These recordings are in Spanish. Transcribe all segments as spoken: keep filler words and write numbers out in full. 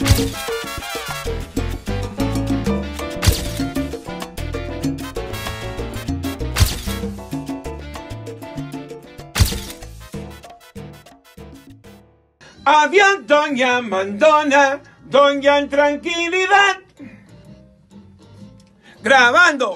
Adiós, doña Mandona, doña Tranquilidad. Grabando.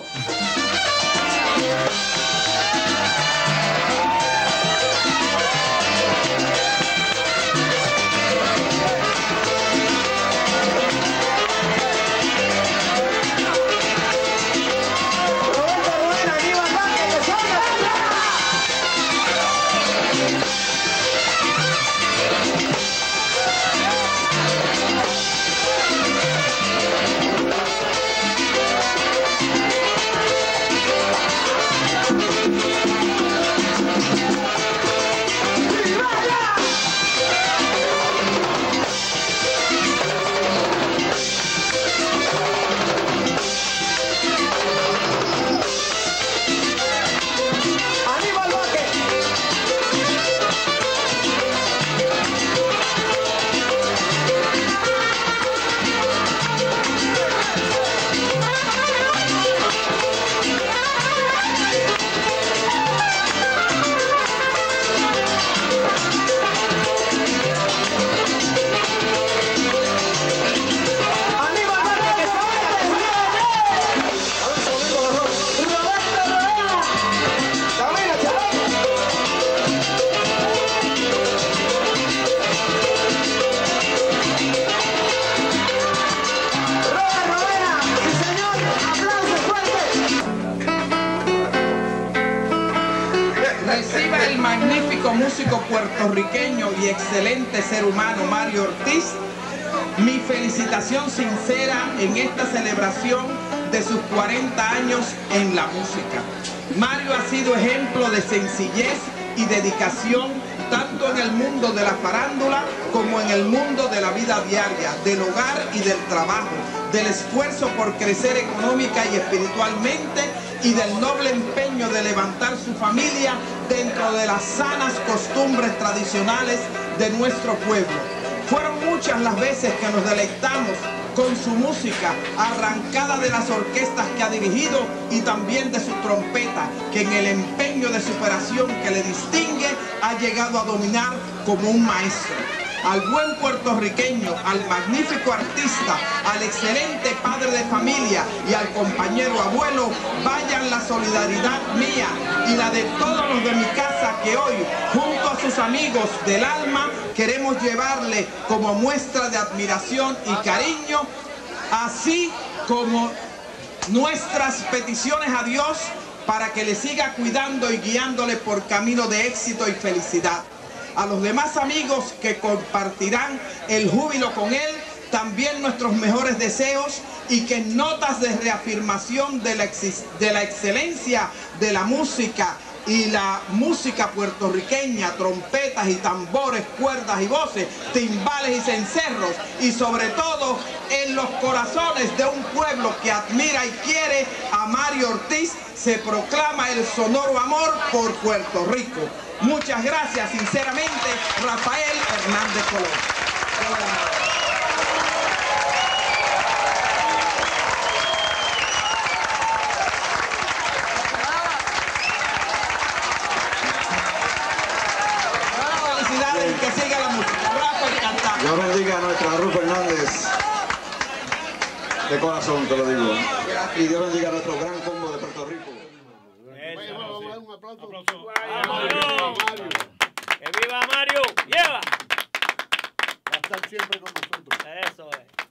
Reciba el magnífico músico puertorriqueño y excelente ser humano Mario Ortiz mi felicitación sincera en esta celebración de sus cuarenta años en la música. Mario ha sido ejemplo de sencillez y dedicación tanto en el mundo de la farándula como en el mundo de la vida diaria, del hogar y del trabajo, del esfuerzo por crecer económica y espiritualmente y del noble empeño de levantar su familia dentro de las sanas costumbres tradicionales de nuestro pueblo. Fueron muchas las veces que nos deleitamos con su música, arrancada de las orquestas que ha dirigido y también de su trompeta, que en el empeño de superación que le distingue ha llegado a dominar como un maestro. Al buen puertorriqueño, al magnífico artista, al excelente padre de familia y al compañero abuelo, vayan la solidaridad mía y la de todos los de mi casa que hoy, junto a sus amigos del alma, queremos llevarle como muestra de admiración y cariño, así como nuestras peticiones a Dios para que le siga cuidando y guiándole por camino de éxito y felicidad. A los demás amigos que compartirán el júbilo con él, también nuestros mejores deseos y que en notas de reafirmación de la, de la excelencia de la música y la música puertorriqueña, trompetas y tambores, cuerdas y voces, timbales y cencerros, y sobre todo en los corazones de un pueblo que admira y quiere a Mario Ortiz, se proclama el sonoro amor por Puerto Rico. Muchas gracias, sinceramente, Rafael Hernández Colón. Y que siga la música. Rafa y cantar. Dios bendiga a nuestra Ruth Hernández. De corazón te lo digo. Y Dios bendiga a nuestro gran combo de Puerto Rico. Vamos a dar un aplauso. aplauso. ¡Mario! ¡Que viva Mario! ¡Lleva! Va a estar siempre con nosotros. Eso es.